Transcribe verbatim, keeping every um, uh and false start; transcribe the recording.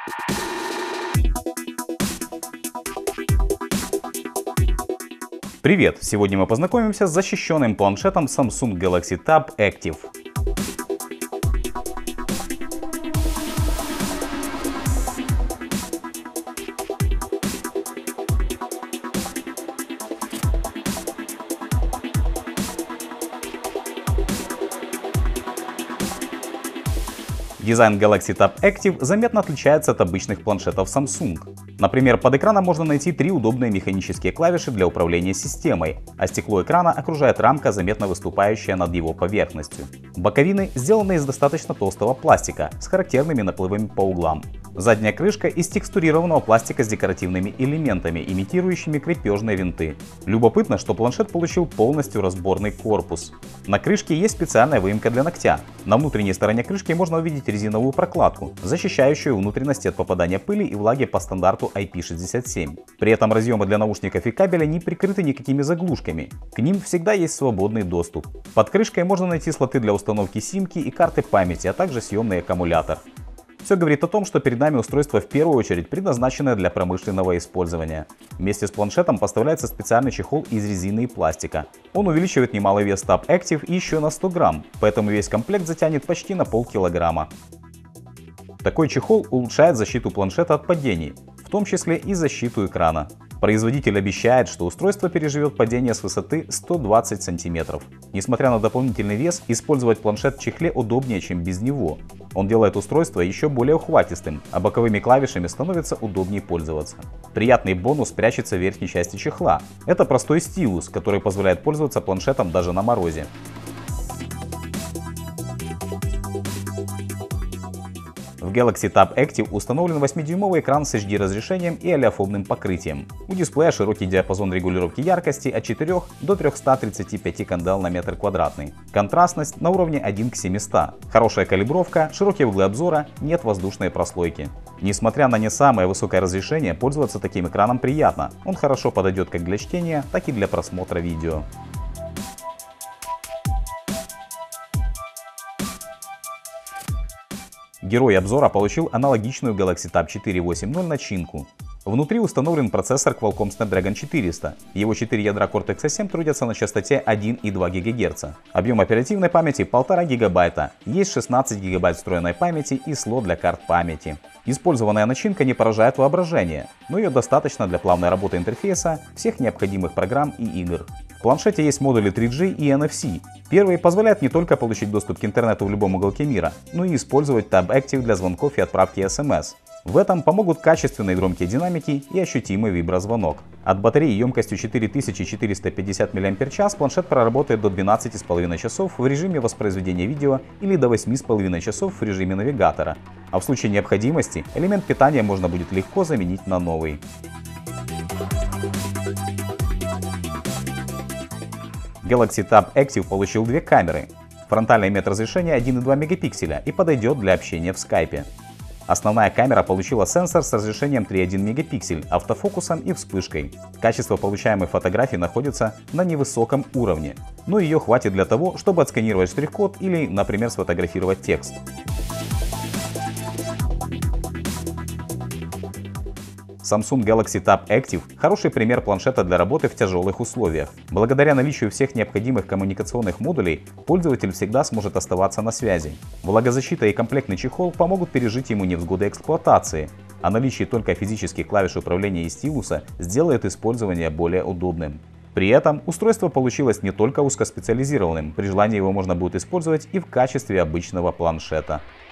Привет! Сегодня мы познакомимся с защищенным планшетом Samsung Galaxy Tab Active. Дизайн Galaxy Tab Active заметно отличается от обычных планшетов Samsung. Например, под экраном можно найти три удобные механические клавиши для управления системой, а стекло экрана окружает рамка, заметно выступающая над его поверхностью. Боковины сделаны из достаточно толстого пластика с характерными наплывами по углам. Задняя крышка из текстурированного пластика с декоративными элементами, имитирующими крепежные винты. Любопытно, что планшет получил полностью разборный корпус. На крышке есть специальная выемка для ногтя. На внутренней стороне крышки можно увидеть резиновую прокладку, защищающую внутренности от попадания пыли и влаги по стандарту ай пи шестьдесят семь. При этом разъемы для наушников и кабеля не прикрыты никакими заглушками. К ним всегда есть свободный доступ. Под крышкой можно найти слоты для установки симки и карты памяти, а также съемный аккумулятор. Все говорит о том, что перед нами устройство в первую очередь предназначенное для промышленного использования. Вместе с планшетом поставляется специальный чехол из резины и пластика. Он увеличивает немалый вес Tab Active еще на сто грамм, поэтому весь комплект затянет почти на полкилограмма. Такой чехол улучшает защиту планшета от падений, в том числе и защиту экрана. Производитель обещает, что устройство переживет падение с высоты сто двадцать сантиметров. Несмотря на дополнительный вес, использовать планшет в чехле удобнее, чем без него. Он делает устройство еще более ухватистым, а боковыми клавишами становится удобнее пользоваться. Приятный бонус прячется в верхней части чехла. Это простой стилус, который позволяет пользоваться планшетом даже на морозе. В Galaxy Tab Active установлен восьмидюймовый экран с эйч ди разрешением и олеофобным покрытием. У дисплея широкий диапазон регулировки яркости от четырёх до трёхсот тридцати пяти кандел на метр квадратный. Контрастность на уровне один к семистам. Хорошая калибровка, широкие углы обзора, нет воздушной прослойки. Несмотря на не самое высокое разрешение, пользоваться таким экраном приятно. Он хорошо подойдет как для чтения, так и для просмотра видео. Герой обзора получил аналогичную Galaxy Tab четыре восемь ноль начинку. Внутри установлен процессор Qualcomm Snapdragon четыреста. Его четыре ядра Cortex а семь трудятся на частоте один и два гигагерца. Объем оперативной памяти полтора гигабайта. Есть шестнадцать гигабайт встроенной памяти и слот для карт памяти. Использованная начинка не поражает воображение, но ее достаточно для плавной работы интерфейса, всех необходимых программ и игр. В планшете есть модули три джи и эн эф си. Первый позволяет не только получить доступ к интернету в любом уголке мира, но и использовать Tab Active для звонков и отправки эс эм эс. В этом помогут качественные громкие динамики и ощутимый виброзвонок. От батареи емкостью четыре тысячи четыреста пятьдесят мАч планшет проработает до двенадцати с половиной часов в режиме воспроизведения видео или до восьми с половиной часов в режиме навигатора. А в случае необходимости элемент питания можно будет легко заменить на новый. Galaxy Tab Active получил две камеры. Фронтальное метразрешение один и два мегапикселя и подойдет для общения в скайпе. Основная камера получила сенсор с разрешением три и один мегапиксель, автофокусом и вспышкой. Качество получаемой фотографии находится на невысоком уровне, но ее хватит для того, чтобы отсканировать штрих-код или, например, сфотографировать текст. Samsung Galaxy Tab Active – хороший пример планшета для работы в тяжелых условиях. Благодаря наличию всех необходимых коммуникационных модулей, пользователь всегда сможет оставаться на связи. Влагозащита и комплектный чехол помогут пережить ему невзгоды эксплуатации, а наличие только физических клавиш управления и стилуса сделает использование более удобным. При этом устройство получилось не только узкоспециализированным, при желании его можно будет использовать и в качестве обычного планшета.